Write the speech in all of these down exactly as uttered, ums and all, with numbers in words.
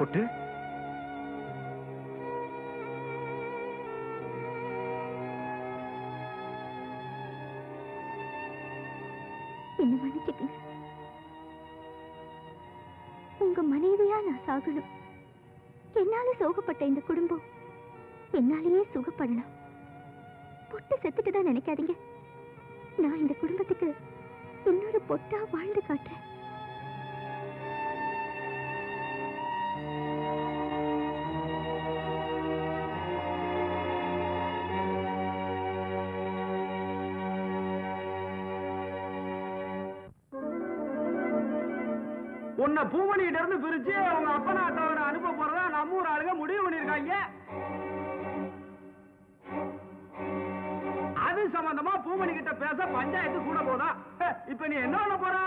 பொட்டு என்ன மன்னிச்சுக்கங்க. உங்க மனைவியா நான் சாகணும். என்னால சோகப்பட்ட இந்த குடும்பம் என்னாலேயே சுகப்படணும். பொட்டு செத்துட்டுதான் நினைக்காதீங்க. நான் இந்த குடும்பத்துக்கு இன்னொரு பொட்டா வாழ்ந்து காட்டுறேன். உன்னை பூமணிகிட்ட இருந்து பிரிச்சு உங்க அப்பனா அத்தாவோட அனுப்ப போறதா நம்ம ஊர் ஆளுங்க முடிவு பண்ணிருக்காங்க. அது சம்பந்தமா பூமணி கிட்ட பேச பஞ்சாயத்து கூட போதா. இப்ப நீ என்ன பண்ண போற?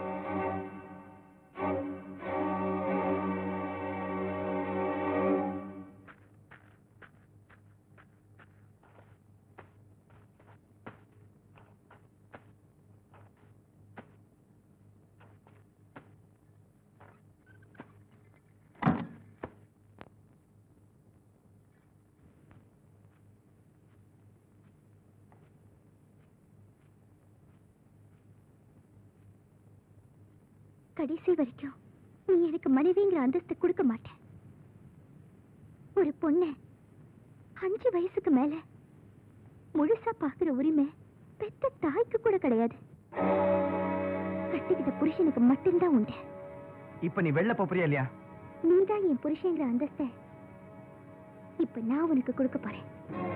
கடைசி வரைக்கும் நீ எனக்கு மனைவிங்கிற அந்தஸ்து கொடுக்க மாட்டேன். ஒரு பொண்ணு அஞ்சு வயசுக்கு மேல முழுசா பாக்குற உரிமை பெத்த தாய்க்கு கூட கிடையாது. கட்டிக்கிட்ட புருஷனுக்கு மட்டும்தான் உண்டு. இப்ப நீ வெளில போறியா இல்லையா? நீதான் என் புருஷங்கிற அந்தஸ்தை இப்ப நான் உனக்கு கொடுக்க போறேன்.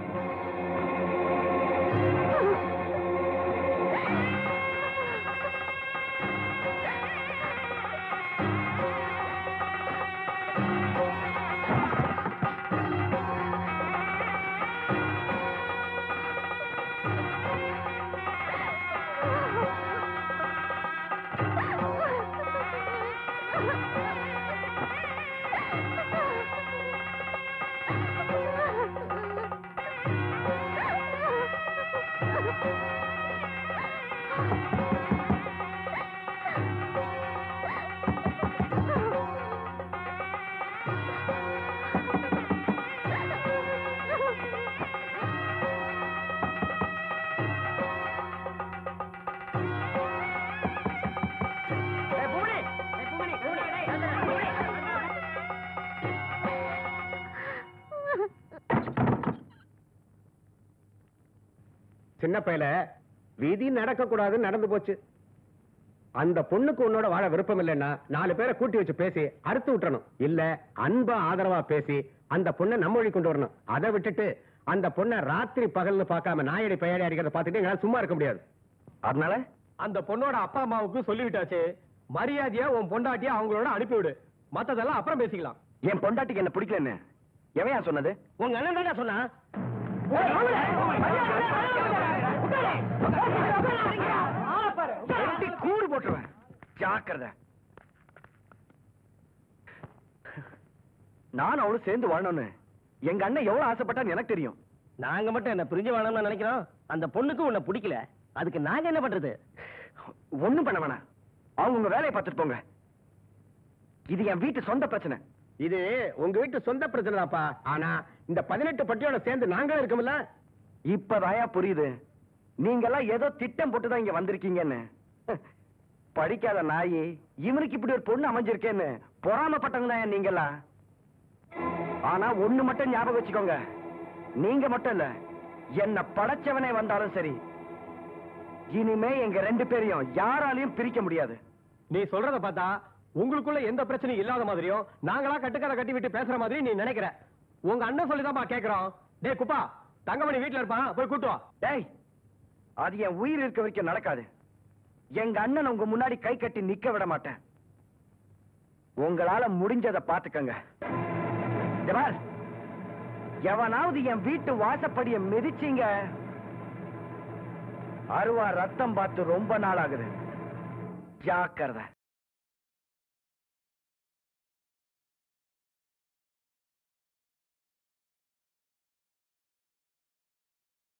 சின்ன பையல விதி நடக்க கூடாது நடந்து போச்சு. அந்த பொண்ணுக்கு உன்னோட வாழ விருப்பம் இல்லைன்னா நாலு பேரை கூட்டி வச்சு பேசி அறுத்து விட்டுறணும். இல்ல அன்பா ஆதரவா பேசி அந்த பொண்ணை நம்ம வழி கொண்டு வரணும். அதை விட்டுட்டு அந்த பொண்ணை ராத்திரி பகல்னு பார்க்காம நாயடி பையடி அடிக்கிறத பார்த்துட்டு எங்களால சும்மா இருக்க முடியாது. அதனால அந்த பொண்ணோட அப்பா அம்மாவுக்கு சொல்லிவிட்டாச்சு. மரியாதையா உன் பொண்டாட்டியா அவங்களோட அனுப்பிவிடு. மத்ததெல்லாம் அப்புறம் பேசிக்கலாம். என் பொண்டாட்டிக்கு என்ன பிடிக்கலன்னு எவையா சொன்னது? உங்க அண்ணன் தானே சொன்னா. கூறு போட்டுருவேன். ஜாக்கிரதை. நான் அவளும் சேர்ந்து வாழணும்னு எங்க அண்ணன் எவ்வளவு ஆசைப்பட்டான்னு எனக்கு தெரியும். நாங்க மட்டும் என்ன பிரிஞ்சு வாழணும்னு நினைக்கிறோம். அந்த பொண்ணுக்கு உன்னை பிடிக்கல. அதுக்கு நாங்க என்ன பண்றது? ஒண்ணும் பண்ண வேணாம். அவங்க உங்க வேலையை பார்த்துட்டு போங்க. இது என் வீட்டு சொந்த பிரச்சனை. இது உங்க வீட்டு சொந்த பிரச்சனை தான்ப்பா. ஆனா இந்த பதினெட்டு பட்டியோட சேர்ந்து நாங்களும் இருக்கோம்ல. இப்பதாயா புரியுது. நீங்க எல்லாம் ஏதோ திட்டம் போட்டுதான் இங்க வந்திருக்கீங்கன்னு. படிக்காத நாயி இவனுக்கு இப்படி ஒரு பொண்ணு அமைஞ்சிருக்கேன்னு பொறாமப்பட்டவங்க தான் நீங்களா. ஆனா ஒண்ணு மட்டும் ஞாபகம் வச்சுக்கோங்க. நீங்க மட்டும் இல்ல, என்ன படைச்சவனே வந்தாலும் சரி, இனிமே எங்க ரெண்டு பேரையும் யாராலையும் பிரிக்க முடியாது. நீ சொல்றத பார்த்தா உங்களுக்குள்ள எந்த பிரச்சனையும் இல்லாத மாதிரியும் நாங்களா கட்டுக்கதை கட்டி விட்டு பேசுற மாதிரி நீ நினைக்கிற. உங்க அண்ணன் சொல்லிதான்ப்பா கேக்குறோம். டேய் குப்பா, தங்கமணி வீட்டுல இருப்பான், போய் கூட்டு வா. டேய், அது என் உயிர் இருக்க வரைக்கும் நடக்காது. எங்க அண்ணன் உங்க முன்னாடி கை கட்டி நிக்க விட மாட்டேன். உங்களால முடிஞ்சதை பாத்துக்கங்க. எவனாவது என் வீட்டு வாசப்படிய மிதிச்சீங்க, அருவா ரத்தம் பார்த்து ரொம்ப நாள் ஆகுது. ஜாக்கிரதை.